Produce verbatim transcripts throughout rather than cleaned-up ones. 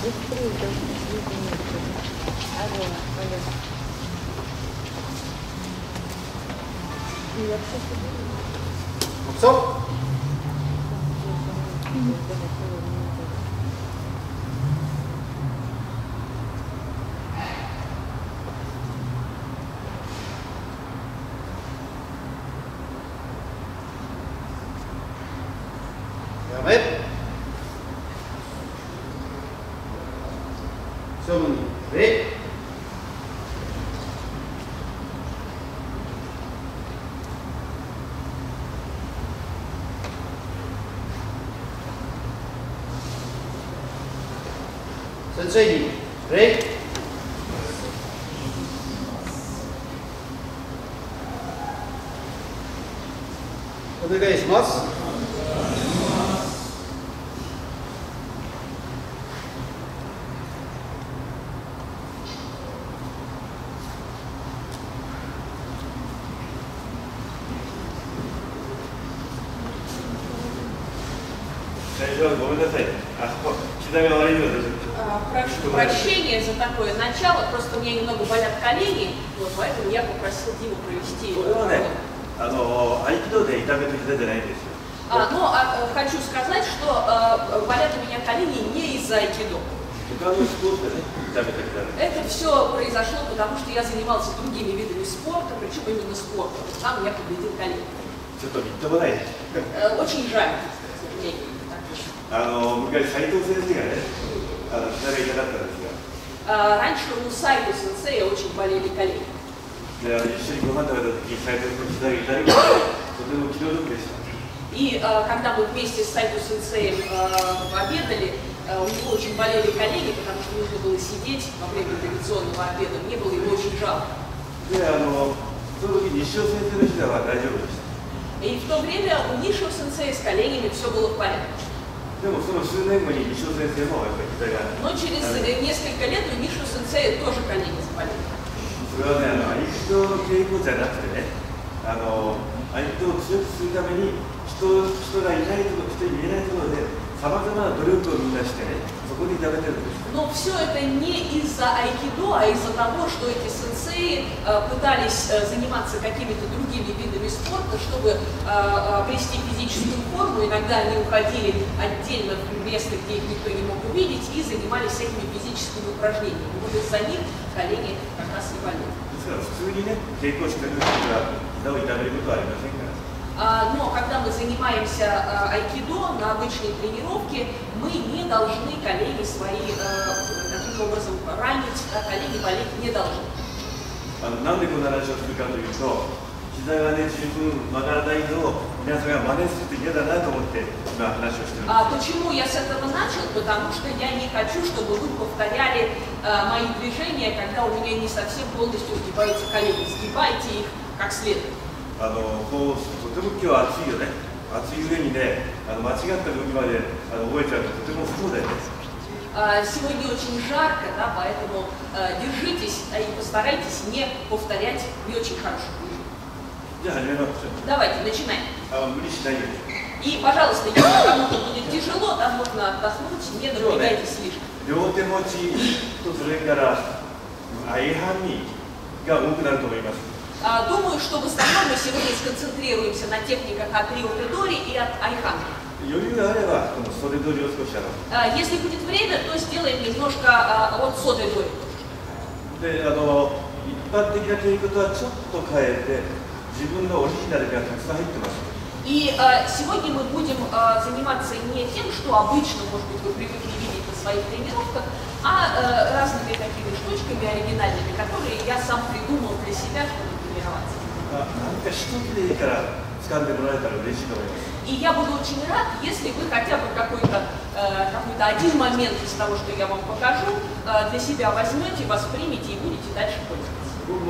Стоп! Давай. Сомни. Ре. Сенсей. Ре. Оnegaishimasu. Прошу прощения за такое начало, просто у меня немного болят колени, вот, поэтому я попросил Диму провести. А, но а, хочу сказать, что а, болят у меня колени не из-за айкидо. Это все произошло, потому что я занимался другими видами спорта, причем именно спортом. Там я победил колени. Очень жаль, к сожалению. Раньше у Сайто-сенсея очень болели колени. И когда мы вместе с Сайто-сенсеем обедали, у него очень болели колени, потому что нужно было сидеть во время традиционного обеда. Мне было его очень жалко. И в то время у Нишио-сенсея с коленями все было в порядке. Но через несколько лет у Нишио-сенсея тоже колени заболели. Но все это не из-за айкидо, а из-за того, что эти сенсеи э, пытались э, заниматься какими-то другими видами спорта, чтобы э, обрести физическую форму. Иногда они уходили отдельно в место, где их никто не мог увидеть, и занимались всякими физическими упражнениями. Вот из-за них колени как раз и болели. А, но когда мы занимаемся а, айкидо на обычной тренировке, мы не должны колени свои а, таким образом ранить, а колени болеть не должны. А почему я с этого начал? Потому что я не хочу, чтобы вы повторяли а, мои движения, когда у меня не совсем полностью сгибаются колени. Сгибайте их как следует. Сегодня очень жарко, да, поэтому э, держитесь э, и постарайтесь не повторять не очень хороших движений. Давайте, начинаем. И, пожалуйста, если кому-то будет тяжело, там можно отдохнуть, не напрягайте слишком. Думаю, что в основном мы сегодня сконцентрируемся на техниках от рио-те-дори и от айхан. Если будет время, то сделаем немножко от соте-дори. И а, сегодня мы будем а, заниматься не тем, что обычно, может быть, вы привыкли видеть на своих тренировках, а, а разными такими штучками оригинальными, которые я сам придумал для себя, чтобы тренироваться. И я буду очень рад, если вы хотя бы какой-то э, какой-то один момент из того, что я вам покажу, э, для себя возьмете, воспримете и будете дальше пользоваться.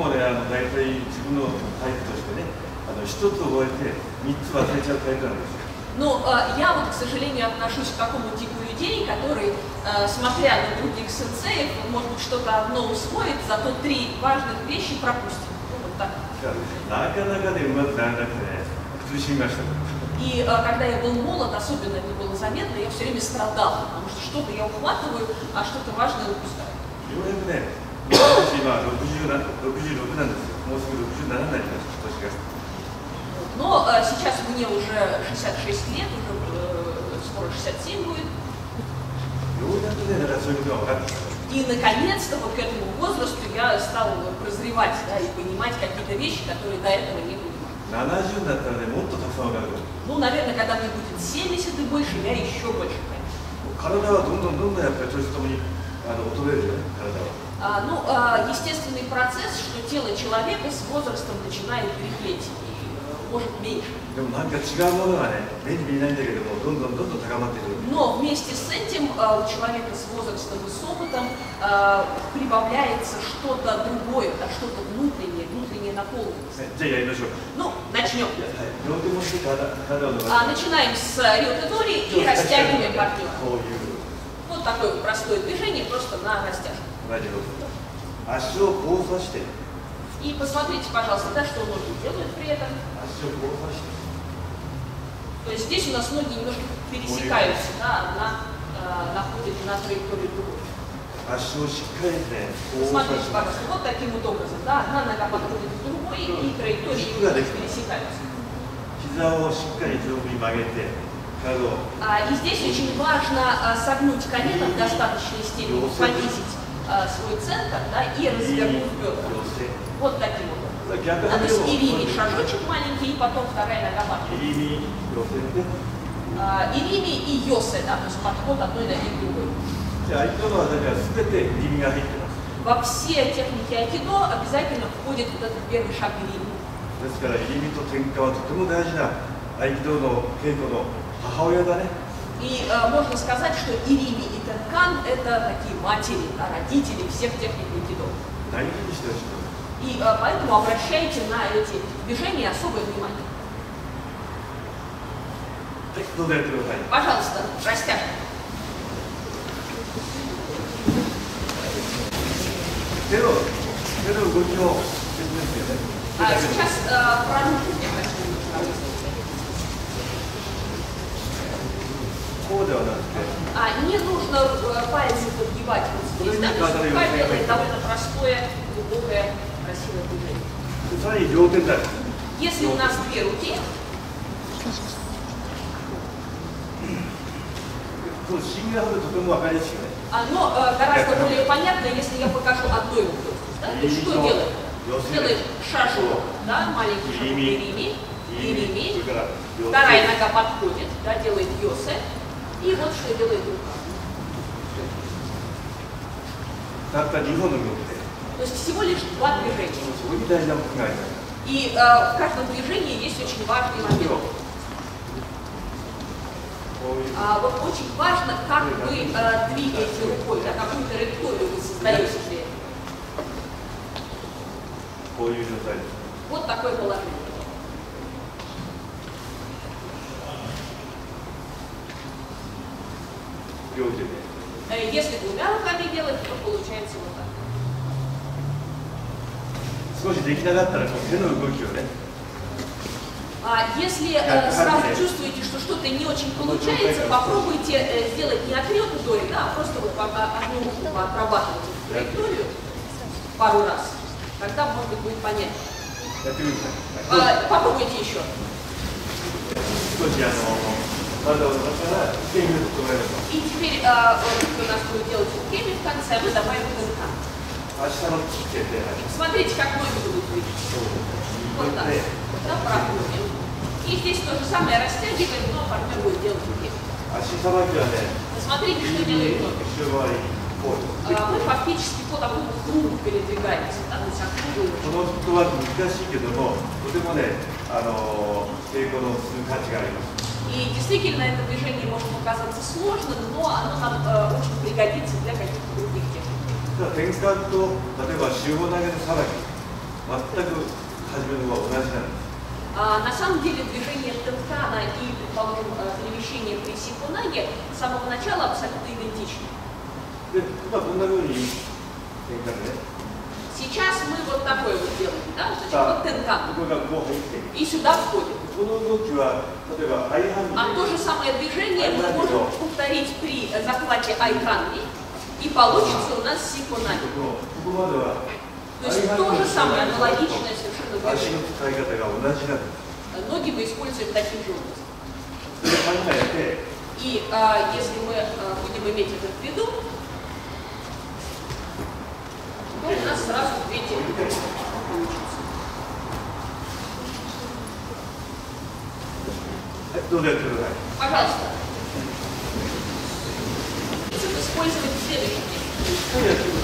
Но э, я вот, к сожалению, отношусь к такому типу людей, который, э, смотря на других сенсеев, может быть, что-то одно усвоит, зато три важных вещи пропустит. Ну, вот так. И а, когда я был молод, особенно это было заметно, я все время страдал, потому что что-то я ухватываю, а что-то важное упускаю. Но а, сейчас мне уже шестьдесят шесть лет, уже э, скоро шестьдесят семь будет. И наконец-то вот к этому возрасту я стал прозревать, да, и понимать какие-то вещи, которые до этого не понимал. Ну, наверное, когда мне будет семьдесят и больше, я еще больше пойму. А, ну, а, естественный процесс, что тело человека с возрастом начинает дряхлеть и э, может меньше. Но вместе с этим а, у человека с возрастом и с опытом а, прибавляется что-то другое, да, что-то внутреннее, внутреннее наполненность. Ну, начнем. А, начинаем с рёкэдори и растягиваем партнера. Вот такое простое движение, просто на растяжку. И посмотрите, пожалуйста, да, что ноги делают при этом. То есть здесь у нас ноги немножко пересекаются, да, одна э, находит на траектории другой. Посмотрите, пожалуйста, вот таким вот образом, да, одна нога подходит к другой, и траектории пересекаются. А, и здесь очень важно а, согнуть колено в достаточной степени, понизить а, свой центр, да, и развернуть бедра. Вот таким вот. А, то есть ирими, шажочек маленький, и потом вторая нога подходит. А, ирими и йосе, да, то есть подход одной ноги к другой. Во все техники айкидо обязательно входит вот этот первый шаг ирими. И э, можно сказать, что ирими и тенкан – это такие матери, да, родители всех техник айкидо. И э, поэтому обращайте на эти движения особое внимание. Пожалуйста, растяжка. А сейчас э, про руки я хочу рассказать. А, не нужно э, пальцы подгибать вот здесь, да, то есть рука делает довольно простое, глубокое, красивое движение. Если у нас две руки, оно э, гораздо более понятно, если я покажу одной рукой. Да? То есть что делает? Делает шажок, да, маленький шажок ирими, ирими, вторая нога подходит, да, делает йосе. И вот что делает рука. То есть всего лишь два движения. И э, в каждом движении есть очень важный момент. А, вот очень важно, как вы э, двигаете рукой, да, какую траекторию вы создаете для этого. Вот такое положение. Если двумя руками делать, то получается вот так. А если э, сразу чувствуете, что что-то не очень получается, попробуйте э, сделать не от рёкэдори, да, а просто вот одну руку отрабатывать траекторию пару раз. Тогда, может быть, будет понятно. А, попробуйте еще. И теперь а, вот, у нас будет делать укеми в конце, мы добавим тенкан. Смотрите, как ноги будут двигаться. Вот так. Да, проходим. И здесь то же самое растягиваем, но партнер будет делать укеми. Посмотрите, что делает ноги. А, мы фактически по такому кругу передвигаемся. Да, то есть и действительно это движение может показаться сложным, но оно нам э, очень пригодится для каких-то других техник. А, на самом деле движение тенкана и, предположим, перемещение при сикунаге с самого начала абсолютно идентичны. Сейчас мы вот такое вот делаем, да? Значит, вот тенкан. И сюда входим. А то же самое движение мы можем повторить при захвате айханми, и получится у нас сиконаги. То есть то же самое, аналогичное совершенно движение. Ноги мы используем таким же образом. И а, если мы а, будем иметь это в виду, то у нас сразу две техники получится. Пожалуйста. Использовать следующие техники.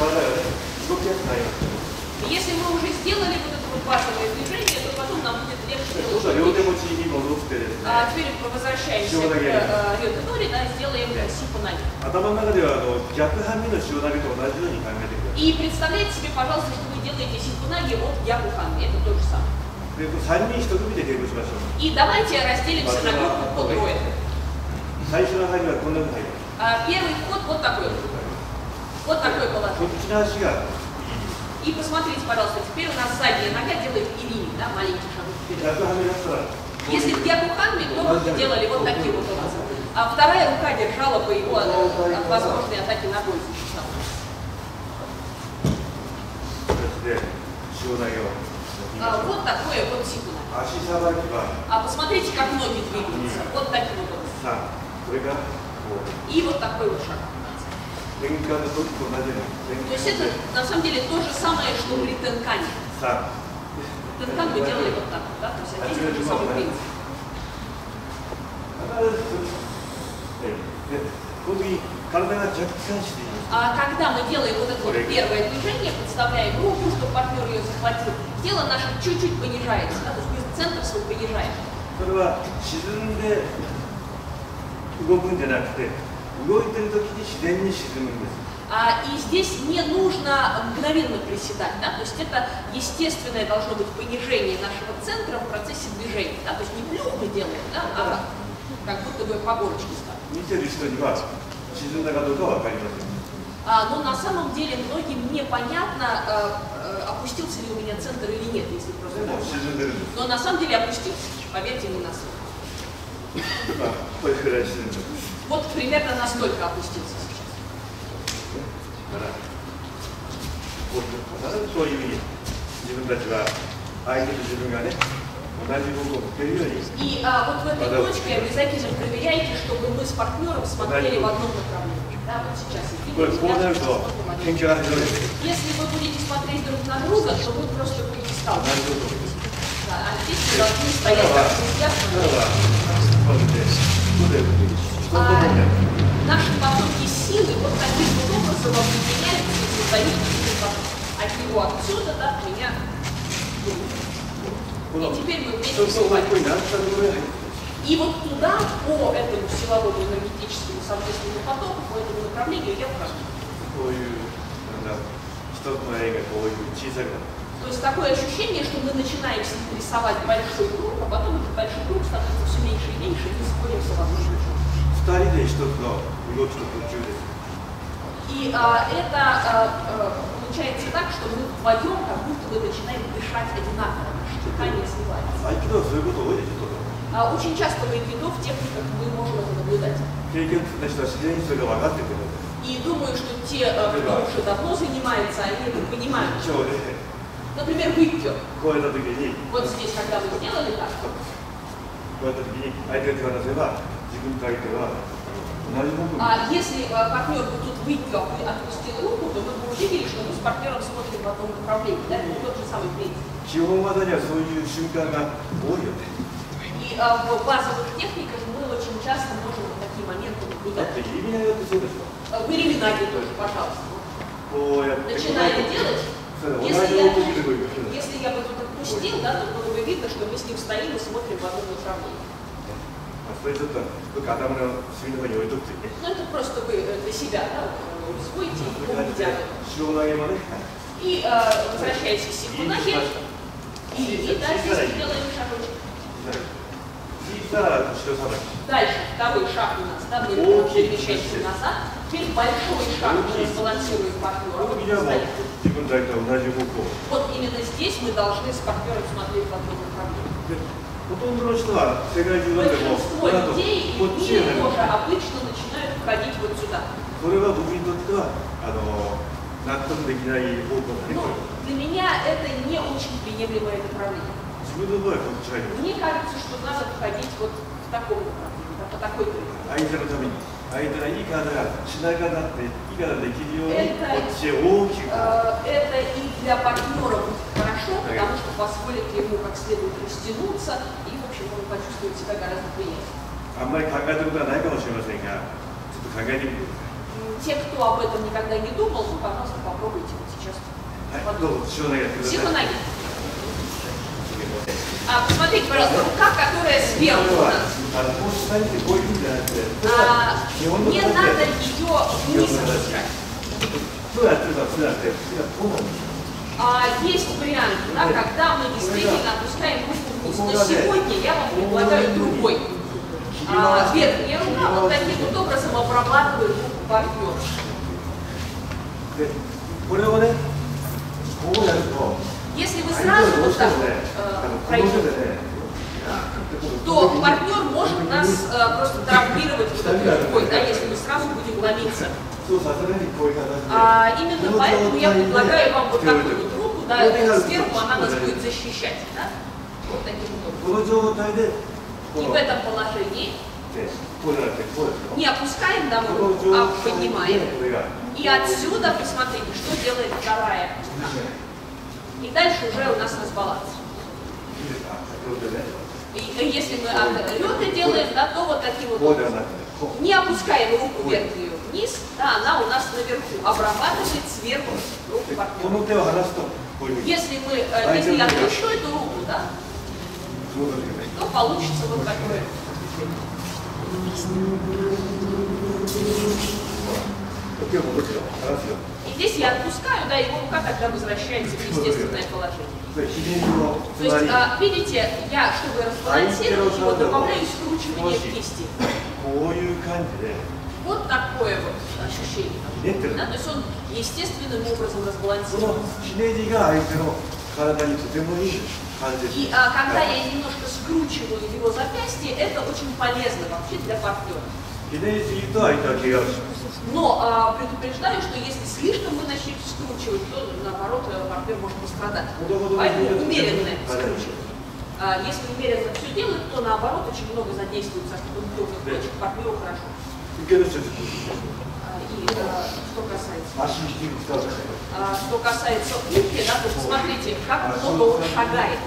Если мы уже сделали вот это вот базовое движение, то потом нам будет легче. А теперь возвращаемся к Рёденори, да, сделаем сиконаги. И представляете себе, пожалуйста, что вы делаете сиконаги от гякуханми. Это то же самое. И давайте разделимся на группу по трое. Первый вход вот такой. Вот такой положение. И посмотрите, пожалуйста, теперь у нас задняя нога делает ирини, да, маленький шаг вперед. Если в гякуханми, то мы делали вот таким вот образом. А вторая рука держала по его от возможной атаки ногой. А, вот такое вот сикунаги. А посмотрите, как ноги двигаются. Вот таким вот образом. И вот такой вот шаг. То есть это на самом деле то же самое, что при тенкане. Тенкан мы делали вот так, да? То есть опять тот же самый принцип. А когда мы делаем вот это вот первое движение, подставляем руку, чтобы партнер ее захватил, тело наше чуть-чуть понижается, да? То есть центр свой понижаем. А, и здесь не нужно мгновенно приседать, да? То есть это естественное должно быть понижение нашего центра в процессе движения, да? То есть не плюх мы делаем, да? А как будто бы по горочке ставим. А, но на самом деле многим непонятно, а, а, опустился ли у меня центр или нет, если просто. Но на самом деле опустился, поверьте мне на слово. Вот примерно настолько опустился сейчас. И а, вот в этой точке обязательно проверяйте, чтобы мы с партнером смотрели в одном направлении. Да, вот сейчас. Если вы будете смотреть друг на друга, то вы просто будете сталкиваться. Да, а здесь вы должны стоять как друзья. А, наши потоки силы вот таким вот образом объединяются и создают такой поток. От него отсюда, да, от меня. И теперь мы вместе снимаем. И вот туда, по этому силовому энергетическому совместному потоку, по этому направлению я вхожу. То есть такое ощущение, что мы начинаем рисовать большой круг, а потом этот большой круг становится все меньше и меньше, и мы сходимся в одну точку. И а, это а, а, получается так, что мы вдвоем как будто бы начинаем дышать одинаково, наше дыхание сливается. А, очень часто в aikido в техниках мы можем это наблюдать. И думаю, что те, кто уже давно занимается, они это понимают. Например, выпьем. Вот здесь, когда вы сделали так. А если партнер бы тут выпил и отпустил руку, то мы бы увидели, что мы с партнером смотрим в одном направлении. Да? Это тот же самый принцип. И а, в базовых техниках мы очень часто можем вот такие моменты наблюдать. Вы реминаги тоже, пожалуйста. Начинаем делать. Если я, если я бы тут отпустил, да, то было бы видно, что мы с ним стоим и смотрим в одном направлении. Ну это просто вы для себя, да, рискуете и помните. И э, возвращаясь к сикунаге, и, и дальше делаем шажочек. Дальше второй шаг у нас, да, мы перемещаемся назад. Теперь большой шаг мы разбалансируем партнера. Вот именно здесь мы должны с партнером смотреть в одном направлении. Большинство людей в мире тоже обычно начинают входить вот сюда. Но для меня это не очень приемлемое направление. Мне кажется, что надо входить вот в таком направлении, по такой традиции. Это, э, это и для партнера будет хорошо, потому что позволит ему как следует растянуться и, в общем, он почувствует себя гораздо приятнее. Те, кто об этом никогда не думал, ну, пожалуйста, попробуйте вот сейчас. Сихонаги. А, посмотрите, пожалуйста, рука, которая сверху у нас. А, не надо ее вниз опускать. А, есть вариант, да, когда мы действительно опускаем руку вниз. Но сегодня я вам предлагаю другой. А, верхняя рука вот таким вот образом обрабатывает руку партнера. Если вы сразу вот так вот, э, пройдете, то партнер может нас э, просто травмировать вот этой рукой, да, если мы сразу будем ломиться. А, именно поэтому я предлагаю вам вот такую вот руку, да, сверху она нас будет защищать, да, вот таким вот образом. И в этом положении не опускаем да, руку, а поднимаем. И отсюда, посмотрите, что делает вторая рука. И дальше уже у нас разбаланс. И если мы от ребра делаем, да, то вот таким вот образом. Не опускаем руку верхнюю вниз, да, она у нас наверху обрабатывает сверху руку партнера. Если мы, если я отпущу эту руку, да, то получится вот такое. И здесь я отпускаю, да, его рука тогда возвращается в естественное положение. То есть, а, видите, я, чтобы разбалансировать его, добавляю скручивание кисти. Вот такое вот ощущение. Да, то есть он естественным образом разбалансируется. И а, когда я немножко скручиваю его запястье, это очень полезно вообще для партнера. Но а, предупреждаю, что если слишком вы начнете скручивать, то наоборот партнер может пострадать. Поэтому умеренное скручивание. А, если умеренно все делать, то наоборот очень много задействуется, чтобы он делал точек партнеру хорошо. И а, что касается, а, что касается уки, да, то посмотрите, как много он шагает.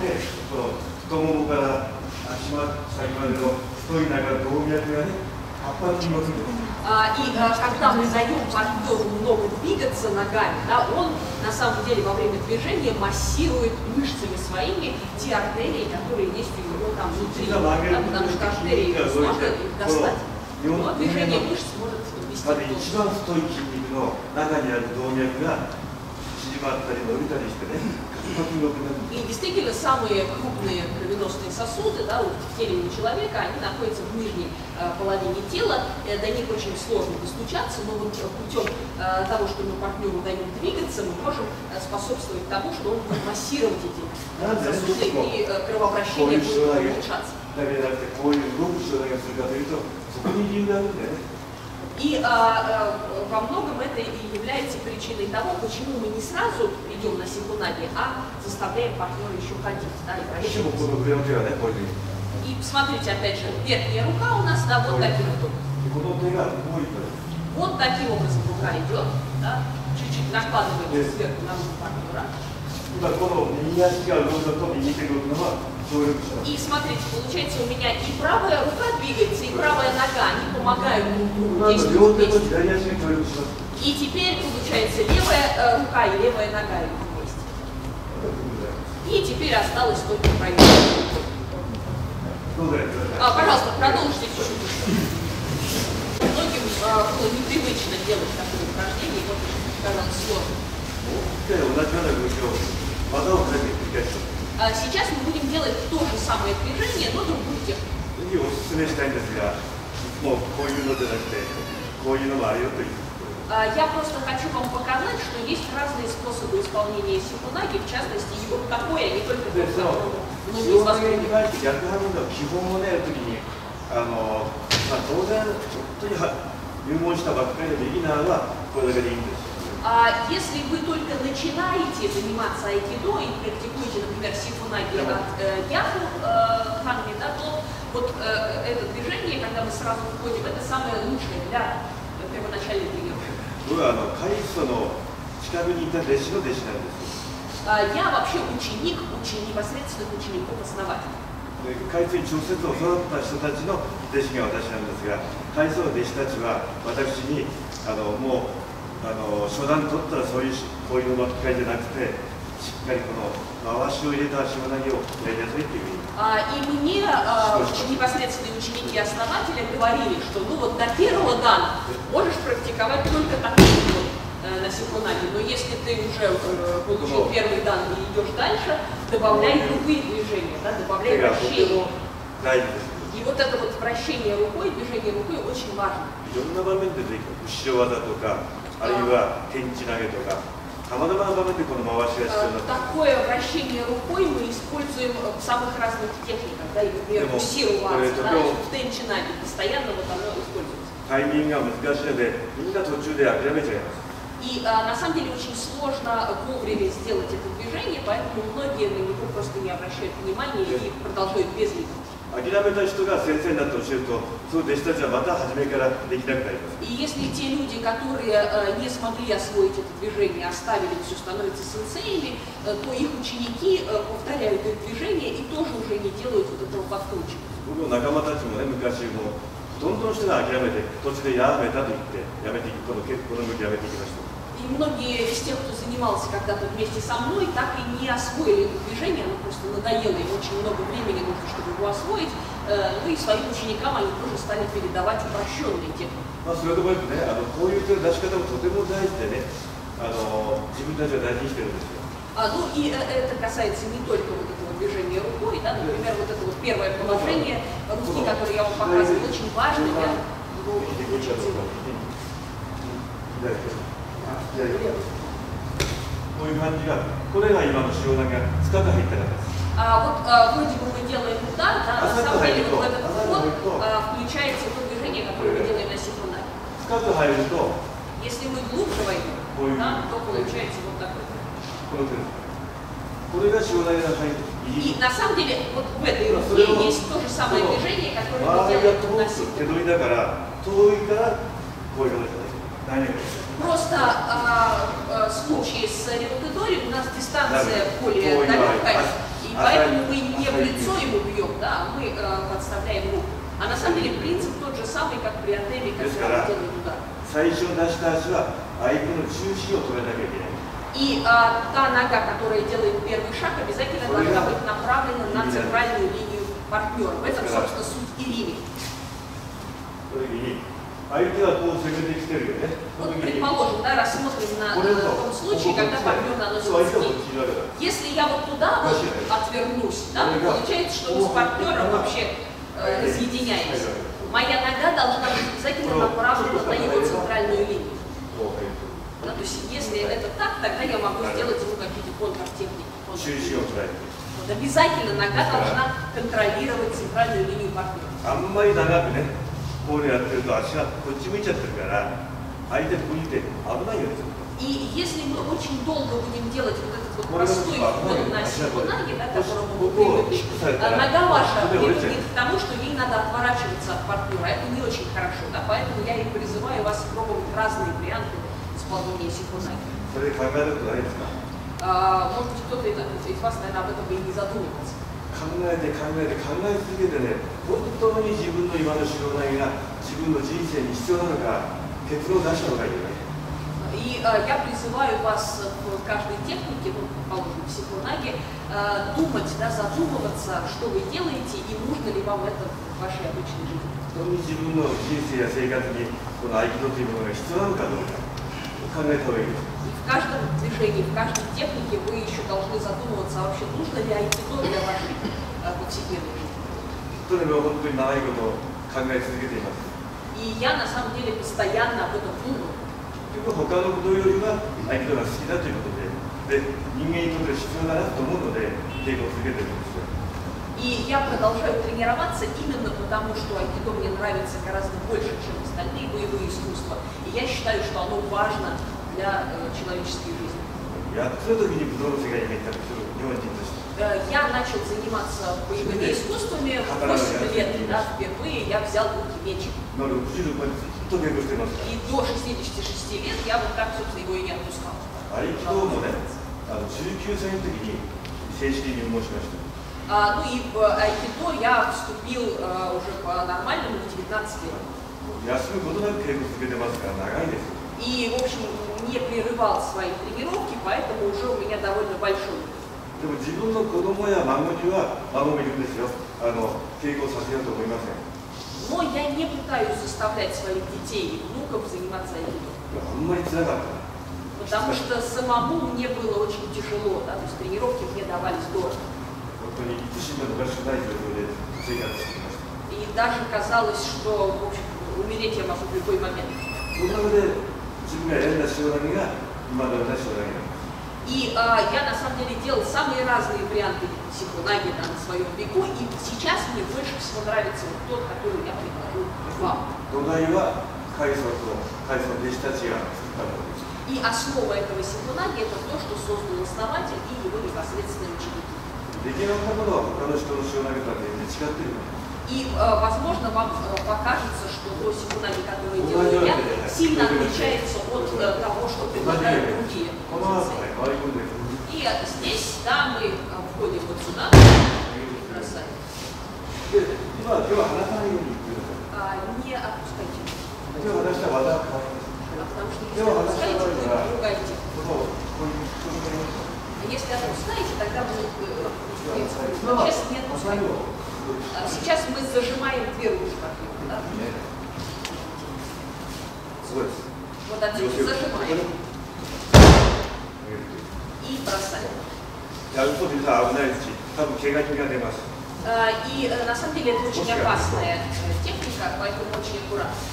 А, и а, когда мы даем партнеру много двигаться ногами, да, он на самом деле во время движения массирует мышцами своими те артерии, которые есть у него там внутри, да, потому что артерии сложно их достать. Но движение мышц может вести к И действительно самые крупные кровеносные сосуды, да, вот в теле у человека, они находятся в нижней э, половине тела, э, до них очень сложно достучаться, но вот путем э, того, что мы партнеру даем двигаться, мы можем э, способствовать тому, что он будет массировать эти э, сосуды и э, кровообращение будет улучшаться. И а, а, во многом это и является причиной того, почему мы не сразу идем на сихонаги, а заставляем партнера еще ходить. Да, и, и посмотрите, опять же, верхняя рука у нас, да, вот таким вот образом. Вот таким образом рука идет, да, чуть-чуть накладываем сверху на руку партнера. И смотрите, получается, у меня и правая рука двигается, и правая нога, они помогают друг другу действовать вместе. И теперь, получается, левая э, рука и левая нога идут вместе. И теперь осталось только пройти. А, пожалуйста, продолжите чуть-чуть. Многим э, было непривычно делать такое упражнение, вот казалось сложно. А сейчас мы будем делать то же самое движение, но другую технику. А, я просто хочу вам показать, что есть разные способы исполнения сихонаги, в частности, и вот такой, а не только вот такой. многие из вас примут. 逆反応の基本をねやるときにあの、まあ、当然本当に入門したばっかりのビギナーはこれだけでいいんですよ。 А если вы только начинаете заниматься айкидо и практикуете, например, сифунаги от э, яху э, ханми, да, то вот э, это движение, когда мы сразу входим, это самое лучшее для первоначальной тренировки. 僕はあの開祖の近くにいた弟子の弟子なんです。 А, я вообще ученик, ученик непосредственных учеников-основателей. 開祖に直接教わった人たちの弟子が私なんですが、開祖の弟子たちは私にあのもう あの初段取ったらそういうこういう巻き替えじゃなくてしっかりこの回しを入れた下投げをやりなさいっていうふうに。И мне непосредственные ученики основателя говорили, что ну вот до первого дана можешь практиковать только такой вот на сифунаге, но если ты уже получил первый дан и идешь дальше, добавляй любые движения, да, добавляй вращение. И вот это вот вращение рукой, движение рукой очень важно. いろんな場面で出てくる後ろ技とか あるいは天地投げとか、さまざまな場面でこの回しが必要になって。 Такое вращение рукой мы используем в самых разных техниках, да, и, например, буксироваться, да, в тенчи наги, постоянно вот оно используется. タイミングが難しいので、みんна途中で諦めちゃいます。 И а, на самом деле очень сложно вовремя сделать это движение, поэтому многие на него просто не обращают внимания и продолжают без него. 諦めた人が先生になって教えると、その弟子たちはまた初めからできなくなります。 И если те люди, которые э, не смогли освоить это движение, оставили все, становятся сенсеями, э, то их ученики э, повторяют это движение и тоже уже не делают вот этого подкручивания. 僕の仲間たちもね、昔もどんどん人が諦めて、途中でやめたと言って、やめていく、このこの向きやめていきました。 И многие из тех, кто занимался когда-то вместе со мной, так и не освоили это движение, оно просто надоело, им очень много времени нужно, чтобы его освоить. Ну и своим ученикам они тоже стали передавать упрощенные техники. まあそれともね、あのこういう手の出し方もとても大事でね、あの自分たちは大事にしてるんですよ。 А, ну и это касается не только вот этого движения рукой, да, например, вот это вот первое положение руки, которое я вам показываю, очень важно, я его очень ценю. こういう感じが、これが今の塩投げが深く入った形です。 А вот а, вроде бы мы делаем удар, да, на самом деле вот в этот ход а, включается то движение, которое мы делаем на сифунаге. Если мы глубже войдем, да, то получается вот такой. И на самом деле вот в этой руке есть то же самое движение, которое мы делаем на сифунаге. Просто а, а, в случае с ревотедори у нас дистанция более далекая, и поэтому мы не в лицо ему бьем, да, а мы а, подставляем руку. А на самом деле принцип тот же самый, как при атеме, когда мы делаем удар. И а, та нога, которая делает первый шаг, обязательно должна быть направлена на центральную линию партнера. В этом, собственно, суть и рими. Вот, предположим, да, рассмотрим на э, том случае, когда партнер наносит скид. Если я вот туда вот отвернусь, да, то получается, что мы с партнером вообще э, разъединяемся. Моя нога должна быть обязательно направлена на его центральную линию. Да, то есть, если это так, тогда я могу сделать ему какие-то контртехники. Вот обязательно нога должна контролировать центральную линию партнера. こうやってると足がこっち向いちゃってるから相手ここにいて危ないよね。 И если мы очень долго будем делать вот этот вот простой вход на сифунаге, да, к которому мы привыкли, нога ваша привыкнет к тому, что ей надо отворачиваться от партнера. Это не очень хорошо, да, поэтому я и призываю вас пробовать разные варианты исполнения сифунаги. Может быть, кто-то из вас, наверное, об этом и не задумывался. 考えて考えて考え続けてね、本当に自分の今の指導内が自分の人生に必要なのか結論を出した方がいいよね。 И э, я призываю вас в каждой технике, ну, положим, в сифунаге, э, думать, да, задумываться, что вы делаете и нужно ли вам это в вашей обычной жизни. 本当に自分の人生や生活にこの合気道というものが必要なのかどうか考えた方がいいです。 В каждом движении, в каждой технике вы еще должны задумываться, а вообще нужно ли айкидо для вашей а, повседневной жизни. И я на самом деле постоянно об этом думаю. И я продолжаю тренироваться именно потому, что айкидо мне нравится гораздо больше, чем остальные боевые искусства. И я считаю, что оно важно для э, человеческой жизни. Я начал заниматься боевыми искусствами в восемь лет, да, впервые я взял в руки мечик. И до шестидесяти шести лет я вот так, собственно, его и не отпускал. А, ну и в айкидо я вступил а, уже по-нормальному в девятнадцать лет. И, в общем, не прерывал свои тренировки, поэтому уже у меня довольно большой опыт. Но я не пытаюсь заставлять своих детей и внуков заниматься айкидо. Потому что самому мне было очень тяжело, да, то есть тренировки мне давались дорого. И даже казалось, что, в общем, умереть я могу в любой момент. И а, я на самом деле делал самые разные варианты синхронаги на своем веку, и сейчас мне больше всего нравится вот тот, который я предложу вам. И основа этого синхронаги это то, что создал основатель и его непосредственные ученики. И, возможно, вам покажется, что то синхронаги, которое делаю я, сильно отличается от того, что предлагают другие. И здесь, да, мы входим вот сюда и бросаем. А, не отпускайте. Потому что если отпускаете, то ругаете. Если отпускаете, тогда вы сейчас не отпускаете. Сейчас мы зажимаем две руки. Да? Вот отсюда зажимаем. И бросаем. И на самом деле это очень опасная техника, поэтому очень аккуратно.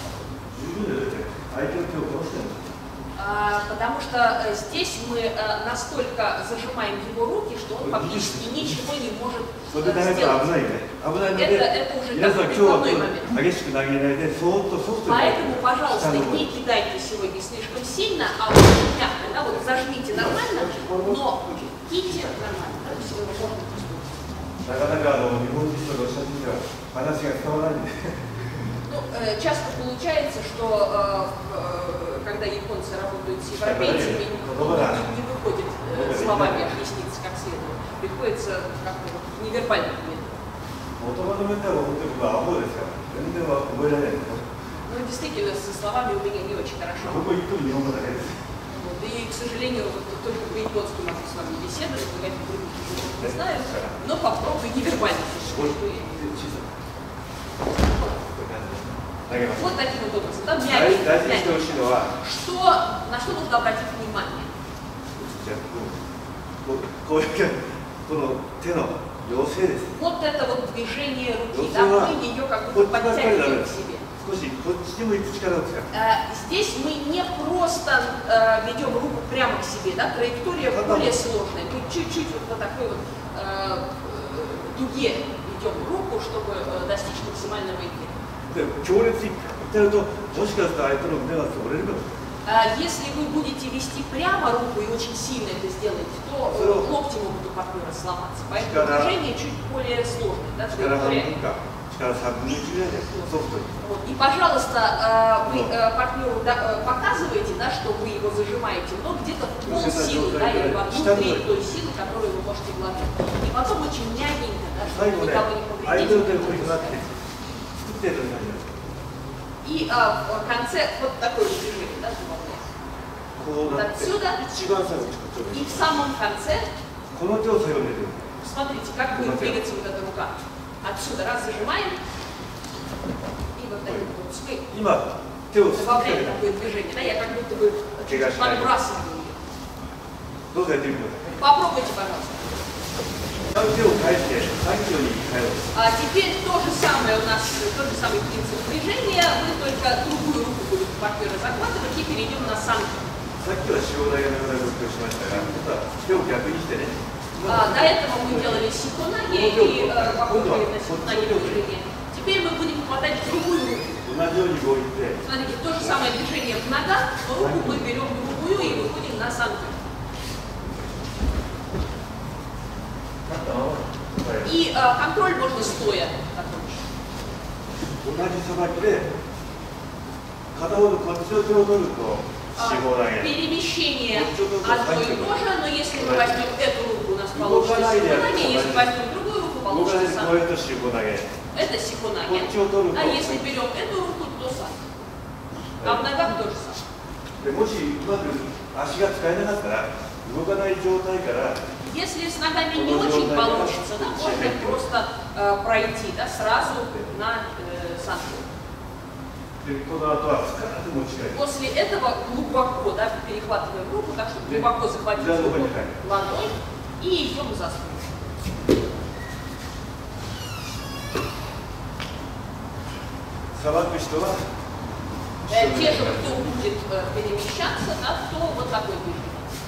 Потому что здесь мы настолько зажимаем его руки, что он фактически ничего не может сделать. Это, это уже такой прикладной момент. Поэтому, пожалуйста, не кидайте сегодня слишком сильно, а очень мягко. Да, вот зажмите нормально, но кидайте нормально. Да, сегодня можно Ну, часто получается, что когда японцы работают с европейцами, не выходит словами объясниться как следует. Приходится как-то вот невербальным методом. Ну, действительно, со словами у меня не очень хорошо. Вот, и, к сожалению, вот, только по-японски могу с вами беседовать, никаких других не знаю, но попробуй невербально. Вот таким вот образом. Да, мягкий, мягкий. Что, на что нужно обратить внимание? Вот это вот движение руки, да, мы ее как бы подтягиваем к себе. Здесь мы не просто э, ведем руку прямо к себе, да, траектория более сложная. Мы чуть-чуть вот по такой вот э, дуге ведем руку, чтобы э, достичь максимального эффекта. Если вы будете вести прямо руку и очень сильно это сделаете, то локти могут у партнера сломаться. Поэтому движение чуть более сложное. Да, вот. И, пожалуйста, вы партнеру показываете, да, что вы его зажимаете, но где-то в полсилы, да, или в одну треть той силы, которую вы можете вложить. И потом очень мягенько, да, чтобы никого не повредить. И а, в конце вот такое движение, да, вот отсюда и в самом конце смотрите, как будет двигаться вот эта рука. Отсюда раз зажимаем и вот таким вот добавляем такое движение, да, я как будто бы подбрасываю ее. Попробуйте, пожалуйста. А теперь то же самое у нас, тот же самый принцип движения, мы только другую руку будем партнера захватывать и перейдем на санки. А, до этого мы делали сихонаги и э, попробовали на сихонаги движение. Теперь мы будем хватать другую руку. Смотрите, то же самое движение в ногах, но руку мы берем другую и выходим на санку. И э, контроль можно стоя. Перемещение одно и то же, но если мы возьмем эту руку, у нас получится сихонаги, если возьмем другую руку, получится санку. Это сихонаги. А если берем эту руку, то санку. А в ногах тоже санку. Если с ногами не очень получится, да, можно просто э, пройти, да, сразу на э, санку. После этого глубоко, да, перехватываем руку, так что глубоко захватить руку ладонь и идем за спину. Э, те же, кто будет э, перемещаться, да, то вот такой движение.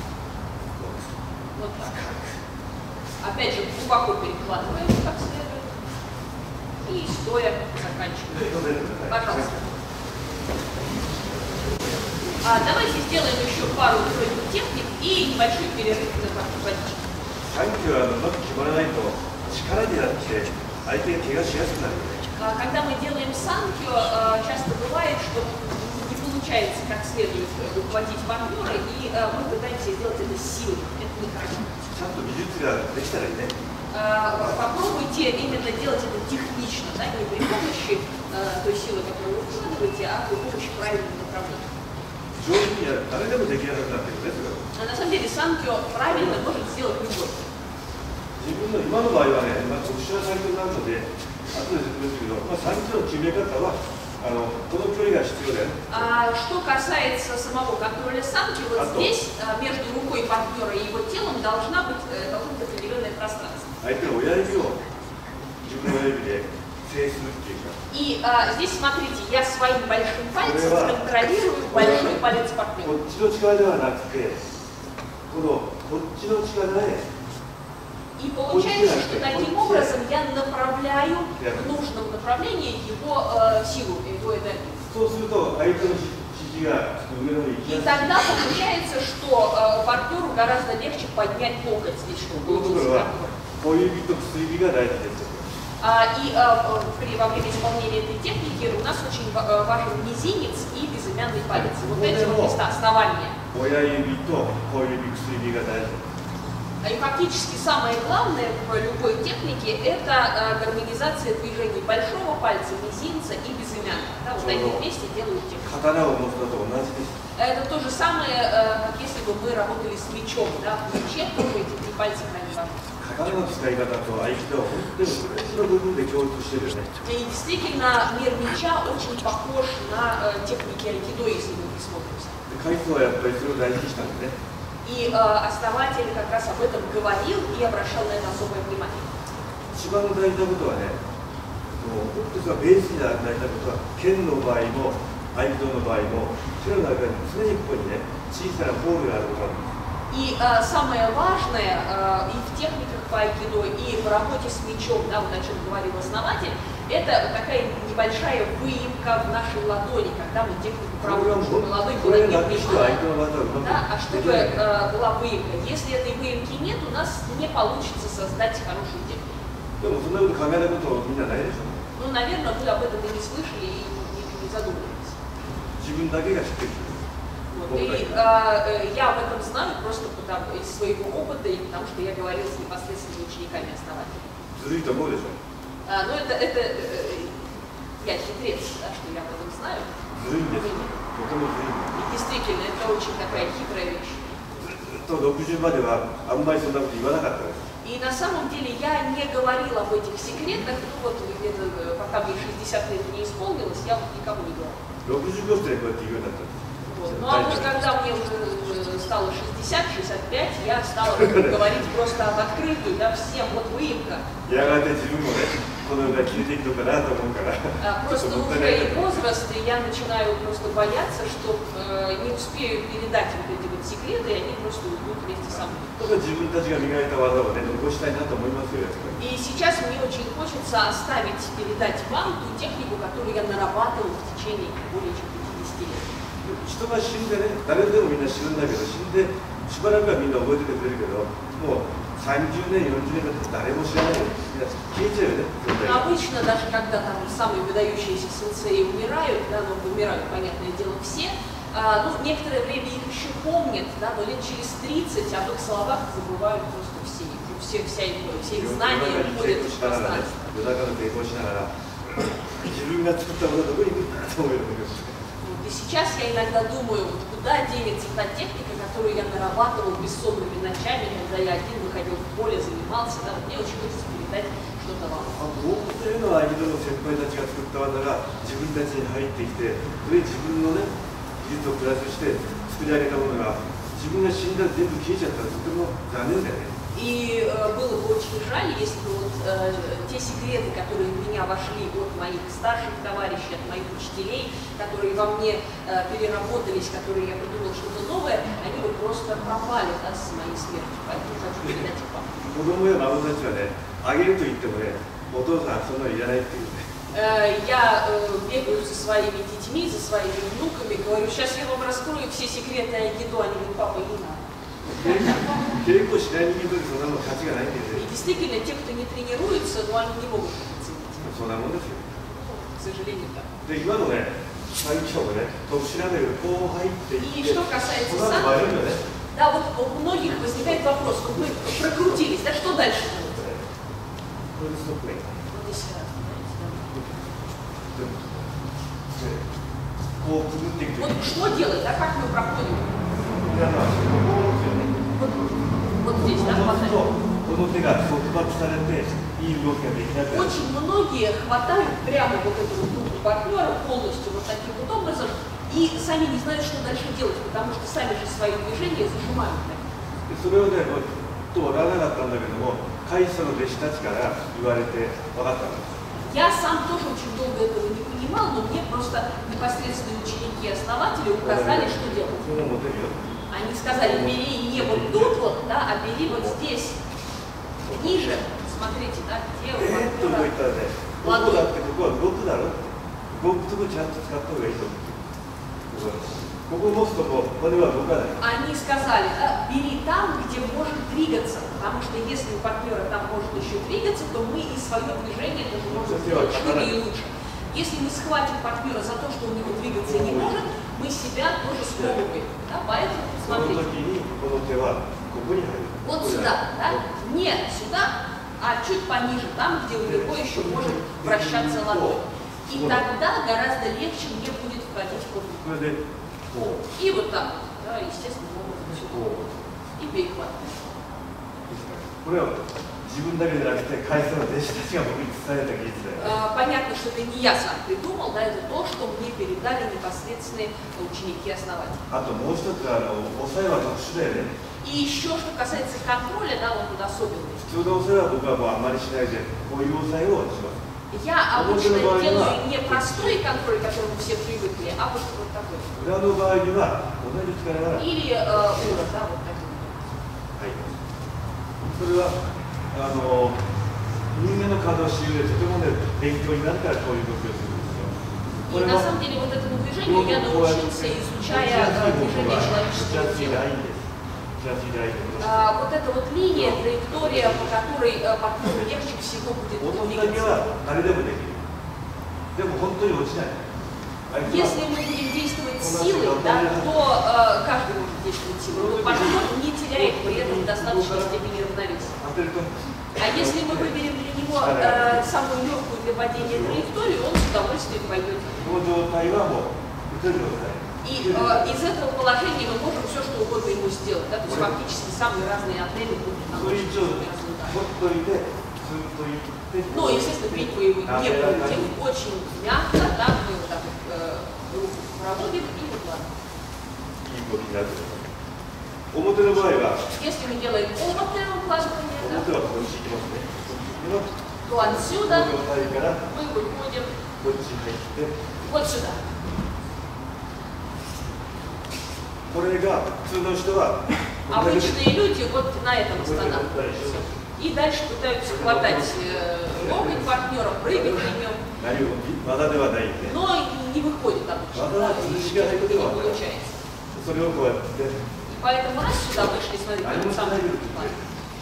Вот так. Опять же, глубоко перехватываем как следует. И стоя заканчиваем. Пожалуйста. А, давайте сделаем еще пару техник и небольшой перерыв на водичку. А, когда мы делаем санкё, часто бывает, что не получается как следует ухватить партнера, и мы пытаемся сделать это силой. Это нехорошо. Попробуйте именно делать это технично, да, не при помощи э, той силы, которую вы вкладываете, а при помощи правильного направления. А на самом деле санкё правильно может сделать любой. А что касается самого контроля санки, вот здесь между рукой партнера и его телом должна быть, должно быть определенное пространство. И а, здесь смотрите, я своим большим пальцем контролирую большой палец партнера. И получается, что таким образом я направляю в нужном направлении его э, силу, его энергию. И тогда получается, что э, партнеру гораздо легче поднять локоть здесь, чтобы получился контроль. А, и а, при, во время исполнения этой техники у нас очень важен мизинец и безымянный палец. Вот эти вот места основания. И фактически самое главное в любой технике – это а, гармонизация движений большого пальца, мизинца и безымянного. Да, вот они вместе делают технику. Это то же самое, а, как если бы мы работали с мечом. Да? В мече тоже эти три пальца крайне важны. И действительно, мир меча очень похож на э, техники айкидо, если мы присмотримся. И э, основатель как раз об этом говорил и обращал на это особое внимание. И э, самое важное э, и в техниках по айкидо, и в работе с мечом, да, вот о чем говорил основатель, это такая небольшая выемка в нашей ладони, когда мы технику проводим, чтобы ладонь была не прямая, да, а чтобы э, была выемка. Если этой выемки нет, у нас не получится создать хорошую технику. Ну, наверное, вы об этом и не слышали, и не, не задумывались. Вот, и э, э, я об этом знаю просто потому, из своего опыта, и потому что я говорила с непосредственными учениками основателей. А, ну, это, это э, я хитрец, да, что я об этом знаю. И действительно, это очень такая хитрая вещь. И на самом деле я не говорила об этих секретах, ну вот где-то, пока мне шестьдесят лет не исполнилось, я вот никому не говорила. Вот. Ну а вот когда мне уже стало шестьдесят — шестьдесят пять, я стала говорить просто об открытую, да, всем, вот выемка. このぐらい切れていくのかなと思うから。 Просто уже и возраст, и я начинаю просто бояться, что э, не успею передать вот эти вот секреты, и они просто уйдут вместе со мной. И сейчас мне очень хочется оставить, передать вам ту технику, которую я нарабатывал в течение более чем пятидесяти лет. 人が死んでね、誰でもみんな死ぬんだけど、死んでしばらくはみんな覚えててくれるけど、もうさんじゅうねん、よんじゅうねん経って誰も知らないよ。消えちゃうよね。 Обычно, даже когда там самые выдающиеся сенсеи умирают, да, но умирают, понятное дело, все, а, ну, некоторое время их еще помнят, да, но лет через тридцать об их словах забывают просто все. Все, вся их, все их знания уходят в пространство. И сейчас я иногда думаю, куда денется та техника, которую я нарабатывал бессонными ночами, когда я один выходил в поле, занимался, да, вот мне очень хочется передать что-то вам. というのは、アイドルの先輩たちが作った技が自分たちに入ってきて、それで自分のね、技術をプラスして作り上げたものが自分が死んだら全部消えちゃったらとても残念だよね。 И э, было бы очень жаль, если бы вот, э, те секреты, которые в меня вошли от моих старших товарищей, от моих учителей, которые во мне э, переработались, которые я придумал что-то новое, они бы просто пропали, да, с моей смертью. Поэтому хочу передать их вам. 子供や孫たちはね、あげると言ってもね、お父さんそんなのいらないっていうね。 Э, я э, бегаю за своими детьми, за своими внуками, говорю, сейчас я вам раскрою все секреты айкидо, они говорят, папа, не надо. И действительно, те, кто не тренируется, но они не могут оценить. К сожалению, так. И что касается сам, да, вот у многих возникает вопрос, вот мы прокрутились, да, что дальше будет? Вот здесь раз, вот что делать, да, как мы проходим? Вот, вот здесь, да, хватает. Очень многие хватают прямо вот эту руку партнера полностью вот таким вот образом и сами не знают, что дальше делать, потому что сами же свои движения зажимают. Я сам тоже очень долго этого не понимал, но мне просто непосредственные ученики и основатели указали, что делать. Они сказали, бери не вот тут вот, да, а бери вот здесь, ниже. Смотрите, да, где у партнера ладонь. Они сказали, да, бери там, где может двигаться, потому что если у партнера там может еще двигаться, то мы и свое движение тоже можем сделать шире и лучше. Если мы схватим партнера за то, что у него двигаться не может, мы себя тоже сковываем. Да? Поэтому, смотрите, вот сюда, да? Не сюда, а чуть пониже, там, где у него еще может вращаться ладонь. И тогда гораздо легче мне будет входить в корпус. И вот так, да, естественно, могут сюда. И перехват. Понятно, что это не я сам придумал, да, это то, что мне передали непосредственные ученики-основатели. И еще, что касается контроля, да, он тут особенный. Я обычно делаю не простой контроль, к которому все привыкли, а вот, вот такой. Или э, урок, да, вот такой. あの人間の体を知る上でとてもね勉強になるからこういう動きをするんですよ。 И на самом деле вот этому движению я научился, изучая движение человеческого тела. А, вот эта вот линия, траектория, по которой партнеру легче всего будет двигаться. Если мы будем действовать силой, да, то э, каждый может действовать силой, но партнер не теряет при этом достаточной степени равновесия. А если мы выберем для него э, самую легкую для падения траекторию, он с удовольствием пойдет. И э, из этого положения мы можем все, что угодно ему сделать, да, то есть фактически самые разные отели будут наложены разные удары. Ну, естественно, бить мы его не будем делать очень мягко, да, мы вот так вот э, руку проводим и выкладываем. Если мы делаем обратное укладывание, да, то отсюда この状態から мы выходим こっちに入って вот сюда. これが普通の人は Обычные люди вот на этом останавливаются. И дальше пытаются хватать э, локоть партнера, прыгать на нем. 何も技ではないんで Но не выходит обычно. Да, и не получается. それをこうやって Поэтому раз сюда вышли, смотрите, вот самый план.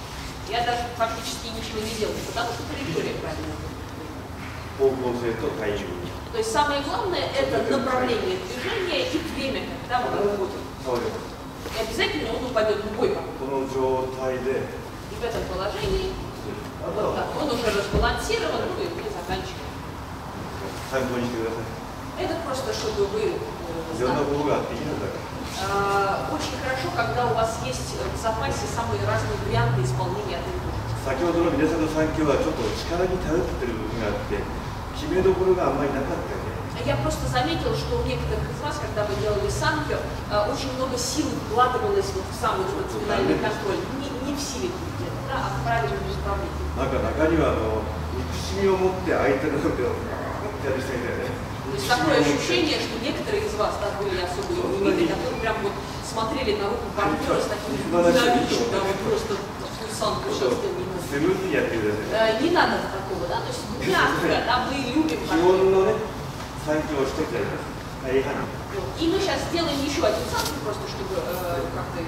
Я даже фактически ничего не делаю, потому что траектория правильная. 方向性とタイミング То есть самое главное это направление движения и время, когда мы выходим. そうです И обязательно он упадет в бой. この状態で И в этом положении вот так, он уже разбалансирован, ну и мы заканчиваем. 参考にしてください Это просто чтобы вы いろんなことがあっていいのだから а, очень хорошо, когда у вас есть в запасе самые разные варианты исполнения этой музыки. 先ほどの皆さんの三強はちょっと力に頼ってる部分があって決めどころがあんまりなかったよね Я просто заметил, что у некоторых из вас, когда вы делали санкё, очень много сил вкладывалось вот в самый эмоциональный контроль. Не, не в силе где-то, да, а в правильном направлении. なんか中にはあの憎しみを持って相手の手をやる人いたよね То есть такое ощущение, что некоторые из вас, да, были особые индивиды, которые прям вот смотрели на руку партнера с таким ненавидящим, да, вот просто такой санкё сейчас ты не スムーズにやってください Не надо такого, да, то есть мягко, да, мы любим 基本のね三強を一つやりますはいはい И мы сейчас сделаем еще один санкё, просто чтобы э, как-то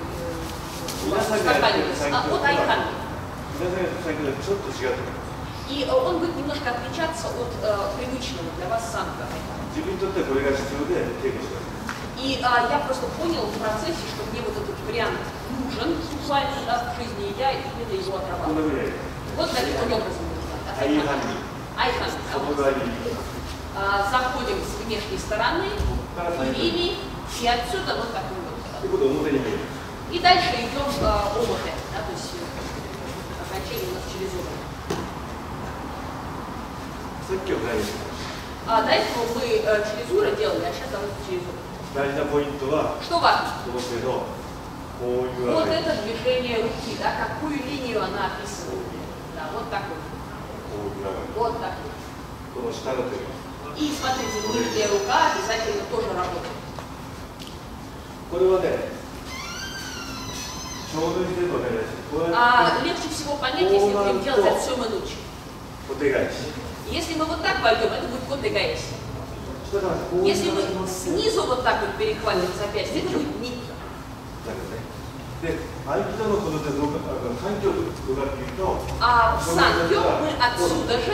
э, устаканилось. А вот айхан. 皆さんの三強はちょっと違ってます И он будет немножко отличаться от э, привычного для вас санкё. 自分にとってはこれが必要で稽古します И а, я просто понял в процессе, что мне вот этот вариант нужен буквально да, в жизни, и я именно его こんな отрабатываю. ふうにやります Вот таким образом нужно. はいはい Айхан. 外側に А, заходим с внешней стороны, перими, и отсюда вот такой вот. ということで表に入ります И дальше идем а, омоте, да, то есть окончание у нас через омоте. さっきは何でした А до этого мы э, через ура делали, а сейчас давайте через ура. 大事なポイントは Что важно? この手のこういう Вот あれ это движение руки, да, какую линию она описывает. Да, вот такой. こういうあれ Вот такой. この下の手 И смотрите, нижняя рука обязательно тоже работает. これはねちょうどいい程度ねこうや А って легче всего понять, если мы будем делать от сёмы ночи. お手返し Если мы вот так войдем, это будет кот и гаэси. 下からこういう Если мы снизу вот так вот перехватим запястье, это будет ник. だけどねで合気道のこの手どうかあの三強とかっていうと А в санкё мы отсюда же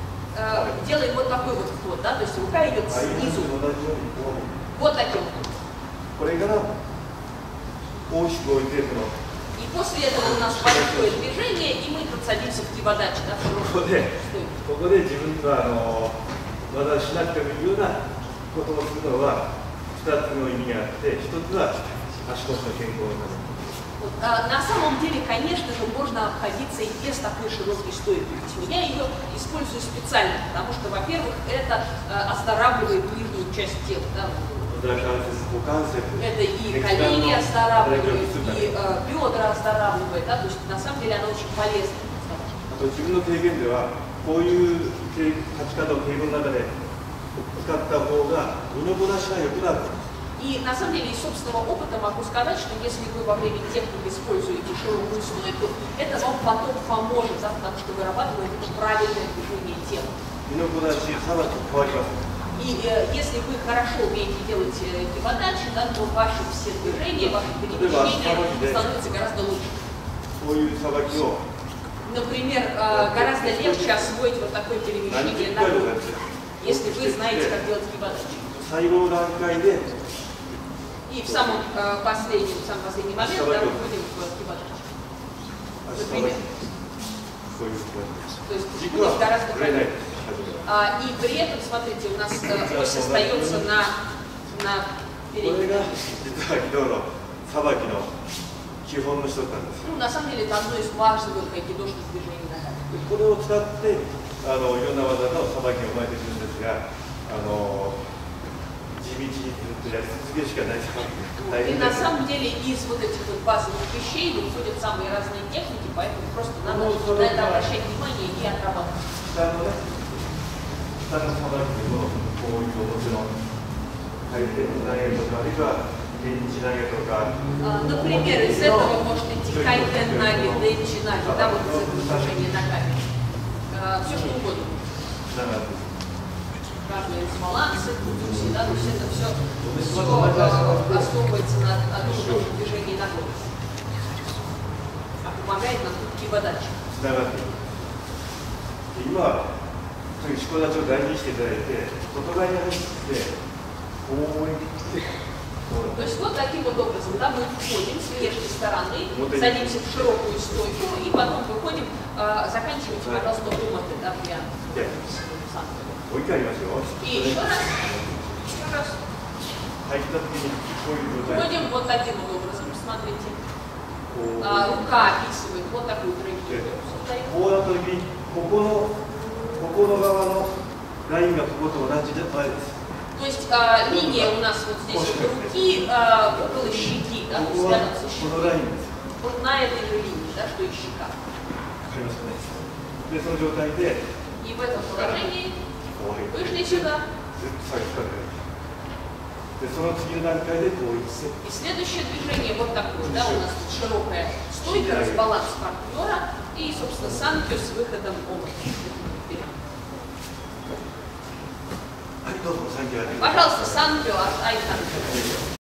э, делаем вот такой вот вход, да, то есть рука идет 合気 снизу. 道と同じようにこう Вот таким. これから大きく置いてこの И после этого у нас большое движение, и мы тут садимся в кивадачи, да, в ここ широкую で стойку. ここで自分があの技しなくてもいいようなことをするのはふたつの意味があってひとつは足腰の健康のため Вот, а, на самом деле, конечно же, можно обходиться и без такой широкой стойки. Я ее использую специально, потому что, во-первых, это а, оздоравливает нижнюю часть тела. Да? 股関節 Это и колени оздоравливает, и а, бедра оздоравливает. Да? То есть, на самом деле, она очень полезна. あと自分の経験ではこういう立ち方を稽古の中で使った方が身のこなしが良くなる И на самом деле из собственного опыта могу сказать, что если вы во время техники используете широкую стойку, это вам потом поможет, да, потому что вырабатывает правильное движение тела. 身のこなしさばき変わります И э, если вы хорошо умеете делать э, кивадачи, да, то ваши все движения, ваши перемещения становятся гораздо лучше. こういうさばきを Например, э, гораздо легче освоить вот такое перемещение на руку, если вы знаете, как делать кивадачи. 最後の段階で И в самом э, последнем, в самый последний момент, да, мы будем в кивадачи. 足さばきこういうこう То есть 軸 будет は гораздо ぶれない правильнее. А, и при этом, смотрите, у нас э, ось остается на, на これが передней. 実は昨日のさばきの基本の一つなんです Ну, на самом деле, это одно из важных айкидошных движений ногами. これを使ってあのいろんな技のさばきが生まれてくるんですがあの地道にずっとやり続けるしかないさばき И на самом деле из вот этих вот базовых вещей выходят самые разные техники, поэтому просто надо на это обращать внимание и отрабатывать. 下のね、下のさばきをこういうもちろん回転投げとか、あるいは電池投げとか。 Например, из этого может идти кайтен наги, денчи наги, да, вот из этого движения ногами. Все что угодно. Каждый из баланса, кутуси, да, то есть это все, все основывается на одном движении ногой. А помогает нам кибодачи. 今、しこ立ちを大事にしていただいて、外側に入って、こういって、 То есть вот таким вот образом, да, мы входим с внешней стороны, садимся в широкую стойку и потом выходим, э, заканчивайте, пожалуйста, уматы, да, прям. И еще раз, еще раз. Входим вот таким вот образом, смотрите. А, рука описывает вот такую траекторию. こうなった時に、ここの、ここの側のラインがここと同じじゃないです。 То есть а, линия у нас вот здесь вот руки, а, около щеки, да, рядом со щекой. Вот на этой же линии, да, что и щека. И в этом положении вышли сюда. И следующее движение вот такое, да, у нас тут широкая стойка, разбаланс партнера и, собственно, санкю с выходом омыта. Пожалуйста, санкю от Айкан.